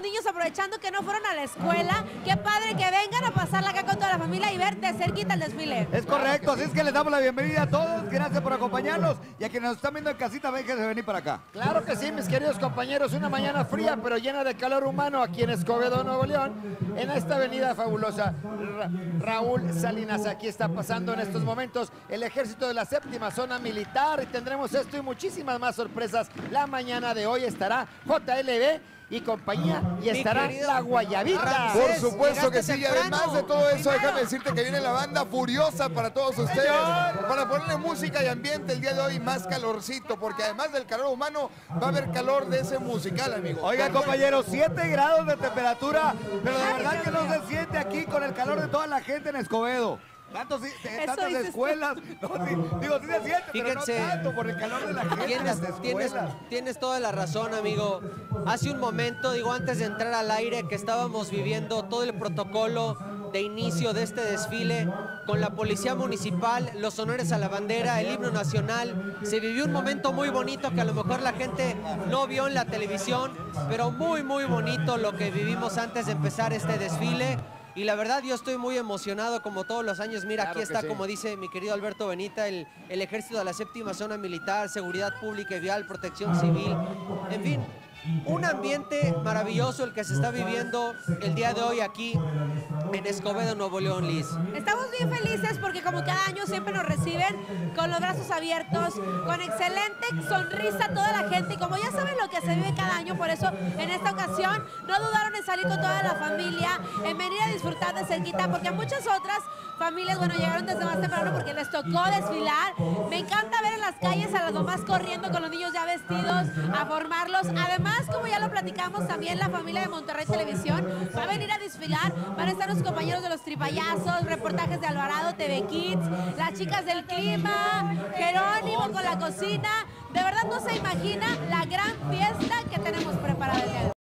los niños aprovechando que no fueron a la escuela. Qué padre que vengan a pasarla acá con toda la familia y ver de cerquita el desfile. Es correcto, así es que les damos la bienvenida a todos. Gracias por acompañarnos y a quienes nos están viendo en casita, déjense venir para acá. Claro que sí, mis queridos compañeros, una mañana fría pero llena de calor humano aquí en Escobedo, Nuevo León, en esta avenida fabulosa. Raúl Salinas, aquí está pasando en estos momentos el ejército de la séptima zona militar y tendremos esto y muchísimas más sorpresas. La mañana de hoy estará JLB y compañía y estará la Guayabita. Por supuesto que sí, y temprano. además de todo eso, déjame decirte que viene la banda furiosa para todos ustedes, para ponerle música y ambiente el día de hoy, más calorcito, porque además del calor humano va a haber calor de ese musical, amigo. Oigan, compañeros, 7 grados de temperatura, pero de verdad que no se siente aquí con el calor de toda la gente en Escobedo. Tantas escuelas, no, digo, sí se siente, Fíjense, pero no tanto por el calor de la gente en las escuelas. Tienes toda la razón, amigo. Hace un momento, digo, antes de entrar al aire, que estábamos viviendo todo el protocolo de inicio de este desfile con la policía municipal, los honores a la bandera, el himno nacional. Se vivió un momento muy bonito que a lo mejor la gente no vio en la televisión, pero muy, muy bonito lo que vivimos antes de empezar este desfile. Y la verdad yo estoy muy emocionado como todos los años. Mira, Claro aquí está, que sí. como dice mi querido Alberto Benita, el ejército de la séptima zona militar, seguridad pública y vial, protección civil, en fin. Un ambiente maravilloso el que se está viviendo el día de hoy aquí en Escobedo, Nuevo León, Liz. Estamos bien felices porque como cada año siempre nos reciben con los brazos abiertos, con excelente sonrisa toda la gente y como ya saben lo que se vive cada año, por eso en esta ocasión no dudaron en salir con toda la familia, en venir a disfrutar de cerquita, porque muchas otras familias, bueno, llegaron desde más temprano porque les tocó desfilar. Me encanta ver en las calles a las mamás corriendo con los niños ya vestidos, a formarlos. Además, como ya lo platicamos, también la familia de Monterrey Televisión va a venir a desfilar. Van a estar los compañeros de los Tripayazos, reportajes de Alvarado, TV Kids, las chicas del clima, Jerónimo con la cocina. De verdad no se imagina la gran fiesta